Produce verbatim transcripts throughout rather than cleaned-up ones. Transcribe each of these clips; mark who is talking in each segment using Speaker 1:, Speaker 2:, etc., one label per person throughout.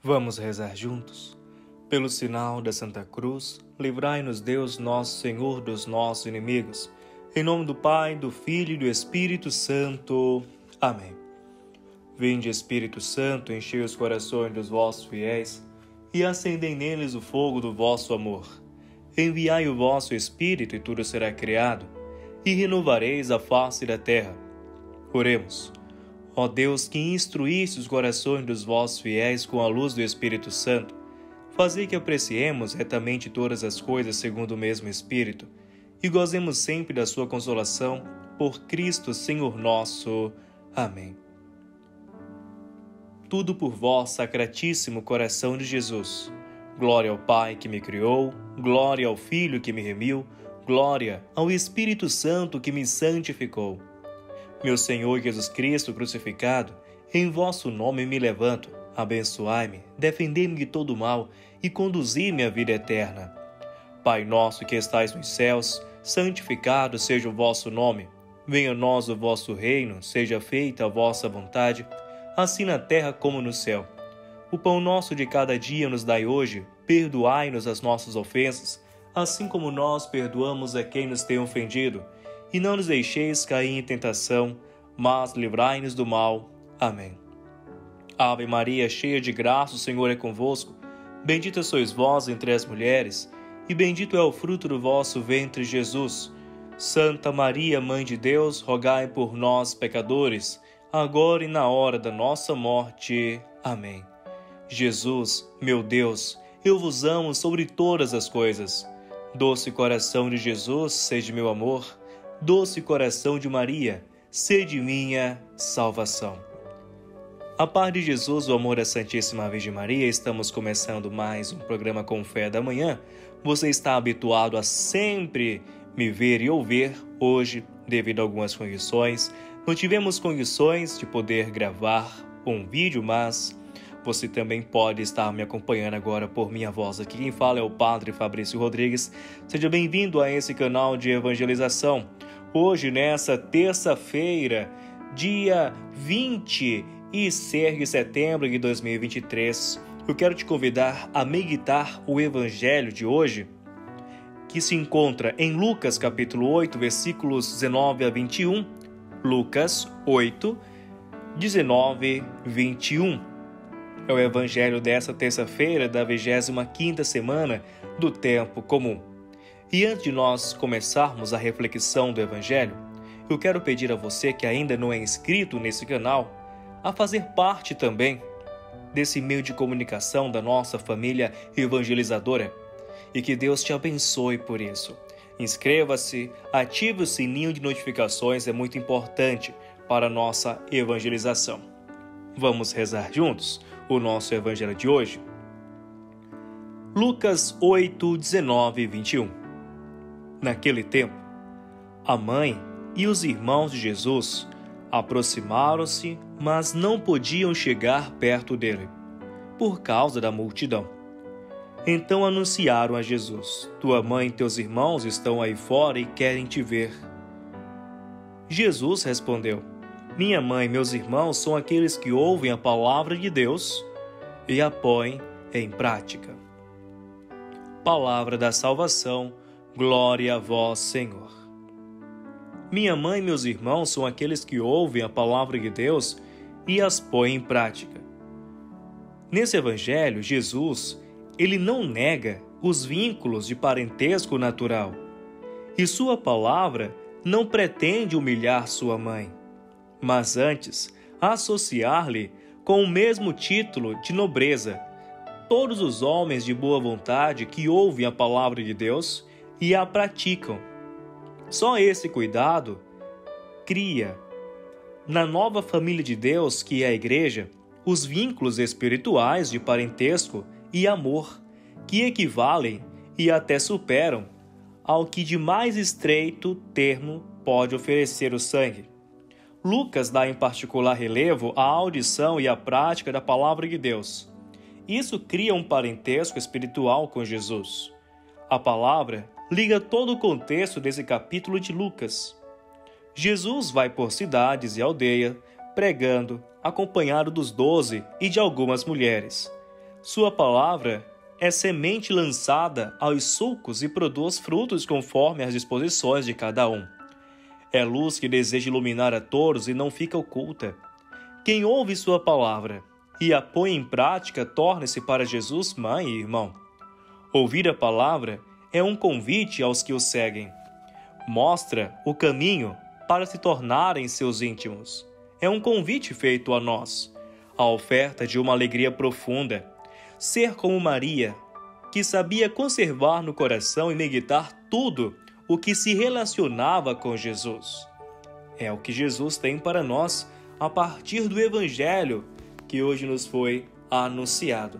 Speaker 1: Vamos rezar juntos? Pelo sinal da Santa Cruz, livrai-nos Deus nosso Senhor dos nossos inimigos. Em nome do Pai, do Filho e do Espírito Santo. Amém. Vinde, Espírito Santo, enchei os corações dos vossos fiéis e acendei neles o fogo do vosso amor. Enviai o vosso Espírito e tudo será criado, e renovareis a face da terra. Oremos. Ó Deus, que instruísse os corações dos vossos fiéis com a luz do Espírito Santo, fazei que apreciemos retamente todas as coisas segundo o mesmo Espírito e gozemos sempre da sua consolação, por Cristo Senhor nosso. Amém. Tudo por vós, Sacratíssimo Coração de Jesus. Glória ao Pai que me criou, glória ao Filho que me remiu, glória ao Espírito Santo que me santificou. Meu Senhor Jesus Cristo crucificado, em vosso nome me levanto, abençoai-me, defendei-me de todo mal e conduzi-me à vida eterna. Pai nosso que estais nos céus, santificado seja o vosso nome. Venha a nós o vosso reino, seja feita a vossa vontade, assim na terra como no céu. O pão nosso de cada dia nos dai hoje, perdoai-nos as nossas ofensas, assim como nós perdoamos a quem nos tem ofendido. E não nos deixeis cair em tentação, mas livrai-nos do mal. Amém. Ave Maria, cheia de graça, o Senhor é convosco. Bendita sois vós entre as mulheres, e bendito é o fruto do vosso ventre, Jesus. Santa Maria, Mãe de Deus, rogai por nós, pecadores, agora e na hora da nossa morte. Amém. Jesus, meu Deus, eu vos amo sobre todas as coisas. Doce coração de Jesus, sede meu amor. Doce coração de Maria, sede minha salvação. A paz de Jesus, o amor da Santíssima Virgem Maria, estamos começando mais um programa Com Fé da Manhã. Você está habituado a sempre me ver e ouvir. Hoje, devido a algumas condições, não tivemos condições de poder gravar um vídeo, mas você também pode estar me acompanhando agora por minha voz. Aqui quem fala é o Padre Fabrício Rodrigues. Seja bem-vindo a esse canal de evangelização. Hoje, nessa terça-feira, dia vinte e seis de setembro de dois mil e vinte e três, eu quero te convidar a meditar o Evangelho de hoje, que se encontra em Lucas capítulo oito, versículos dezenove a vinte e um. Lucas oito, dezenove a vinte e um. É o Evangelho dessa terça-feira da vigésima quinta semana do Tempo Comum. E antes de nós começarmos a reflexão do Evangelho, eu quero pedir a você que ainda não é inscrito nesse canal, a fazer parte também desse meio de comunicação da nossa família evangelizadora, e que Deus te abençoe por isso. Inscreva-se, ative o sininho de notificações, é muito importante para a nossa evangelização. Vamos rezar juntos o nosso Evangelho de hoje? Lucas oito, dezenove e vinte e um. Naquele tempo, a mãe e os irmãos de Jesus aproximaram-se, mas não podiam chegar perto dele, por causa da multidão. Então anunciaram a Jesus: tua mãe e teus irmãos estão aí fora e querem te ver. Jesus respondeu: minha mãe e meus irmãos são aqueles que ouvem a palavra de Deus e a põem em prática. Palavra da salvação, glória a vós, Senhor. Minha mãe e meus irmãos são aqueles que ouvem a palavra de Deus e as põem em prática. Nesse evangelho, Jesus, ele não nega os vínculos de parentesco natural, e sua palavra não pretende humilhar sua mãe, mas antes associar-lhe com o mesmo título de nobreza todos os homens de boa vontade que ouvem a palavra de Deus e a praticam. Só esse cuidado cria, na nova família de Deus, que é a Igreja, os vínculos espirituais de parentesco e amor, que equivalem e até superam ao que de mais estreito termo pode oferecer o sangue. Lucas dá em particular relevo à audição e à prática da palavra de Deus. Isso cria um parentesco espiritual com Jesus. A palavra liga todo o contexto desse capítulo de Lucas. Jesus vai por cidades e aldeia, pregando, acompanhado dos doze e de algumas mulheres. Sua palavra é semente lançada aos sulcos e produz frutos conforme as disposições de cada um. É luz que deseja iluminar a todos e não fica oculta. Quem ouve sua palavra e a põe em prática torna-se para Jesus mãe e irmão. Ouvir a palavra é um convite aos que o seguem. Mostra o caminho para se tornarem seus íntimos. É um convite feito a nós, a oferta de uma alegria profunda. Ser como Maria, que sabia conservar no coração e meditar tudo o que se relacionava com Jesus. É o que Jesus tem para nós a partir do Evangelho que hoje nos foi anunciado.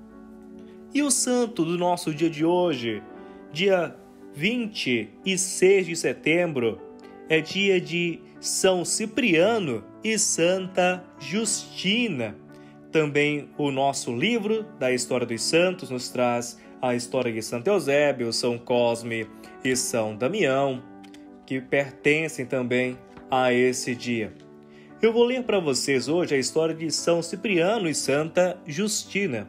Speaker 1: E o santo do nosso dia de hoje, dia vinte e seis de setembro, é dia de São Cipriano e Santa Justina. Também o nosso livro da História dos Santos nos traz a história de Santo Eusébio, São Cosme e São Damião, que pertencem também a esse dia. Eu vou ler para vocês hoje a história de São Cipriano e Santa Justina.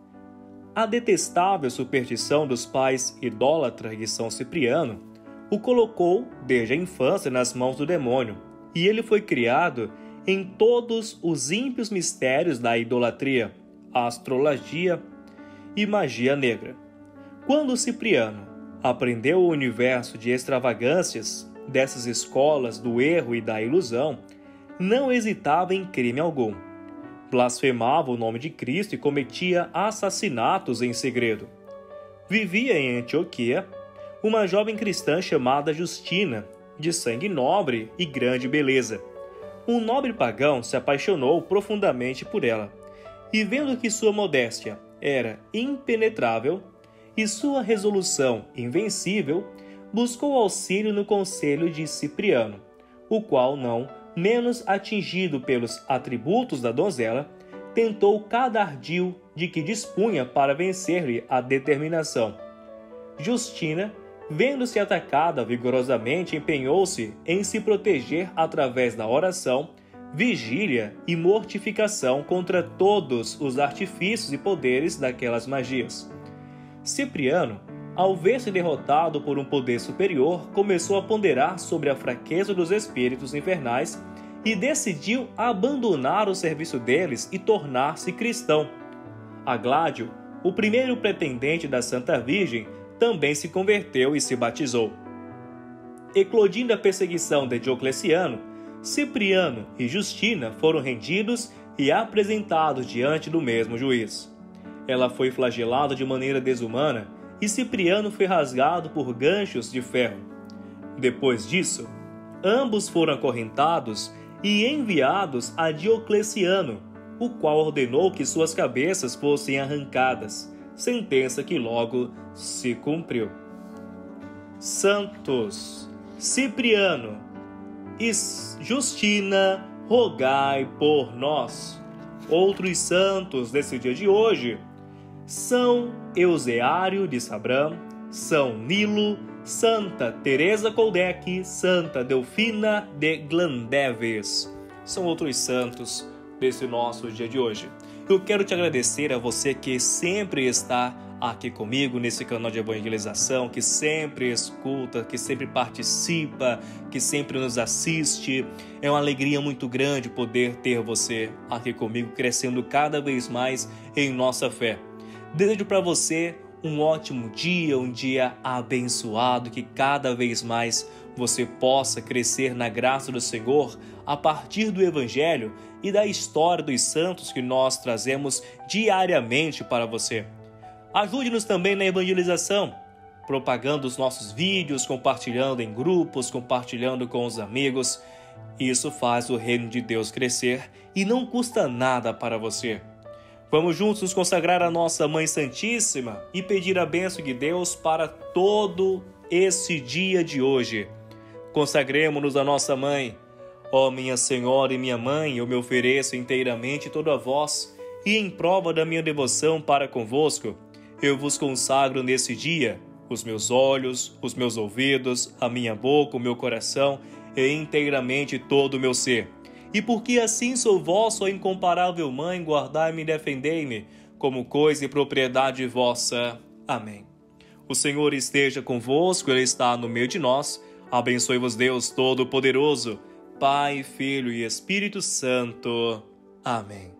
Speaker 1: A detestável superstição dos pais idólatras de São Cipriano o colocou desde a infância nas mãos do demônio, e ele foi criado em todos os ímpios mistérios da idolatria, astrologia e magia negra. Quando Cipriano aprendeu o universo de extravagâncias dessas escolas do erro e da ilusão, não hesitava em crime algum. Blasfemava o nome de Cristo e cometia assassinatos em segredo. Vivia em Antioquia uma jovem cristã chamada Justina, de sangue nobre e grande beleza. Um nobre pagão se apaixonou profundamente por ela, e vendo que sua modéstia era impenetrável e sua resolução invencível, buscou auxílio no conselho de Cipriano, o qual, não menos atingido pelos atributos da donzela, tentou cada ardil de que dispunha para vencer-lhe a determinação. Justina, vendo-se atacada vigorosamente, empenhou-se em se proteger através da oração, vigília e mortificação contra todos os artifícios e poderes daquelas magias. Cipriano, ao ver-se derrotado por um poder superior, começou a ponderar sobre a fraqueza dos espíritos infernais e decidiu abandonar o serviço deles e tornar-se cristão. Agládio, o primeiro pretendente da Santa Virgem, também se converteu e se batizou. Eclodindo a perseguição de Diocleciano, Cipriano e Justina foram rendidos e apresentados diante do mesmo juiz. Ela foi flagelada de maneira desumana e Cipriano foi rasgado por ganchos de ferro. Depois disso, ambos foram acorrentados e enviados a Diocleciano, o qual ordenou que suas cabeças fossem arrancadas, sentença que logo se cumpriu. Santos Cipriano e Justina, rogai por nós. Outros santos desse dia de hoje: São Euseário de Sabrã, São Nilo, Santa Teresa Kaldec, Santa Delfina de Glandeves. São outros santos desse nosso dia de hoje. Eu quero te agradecer a você que sempre está aqui comigo nesse canal de evangelização, que sempre escuta, que sempre participa, que sempre nos assiste. É uma alegria muito grande poder ter você aqui comigo, crescendo cada vez mais em nossa fé. Desejo para você um ótimo dia, um dia abençoado, que cada vez mais você possa crescer na graça do Senhor a partir do Evangelho e da história dos santos que nós trazemos diariamente para você. Ajude-nos também na evangelização, propagando os nossos vídeos, compartilhando em grupos, compartilhando com os amigos. Isso faz o reino de Deus crescer e não custa nada para você. Vamos juntos nos consagrar à nossa Mãe Santíssima e pedir a bênção de Deus para todo esse dia de hoje. Consagremos-nos à nossa Mãe. Ó minha Senhora e minha Mãe, eu me ofereço inteiramente toda a vós, e em prova da minha devoção para convosco, eu vos consagro nesse dia os meus olhos, os meus ouvidos, a minha boca, o meu coração e inteiramente todo o meu ser. E porque assim sou vossa, ó incomparável Mãe, guardai-me e defendei-me, como coisa e propriedade vossa. Amém. O Senhor esteja convosco, Ele está no meio de nós. Abençoe-vos Deus Todo-Poderoso, Pai, Filho e Espírito Santo. Amém.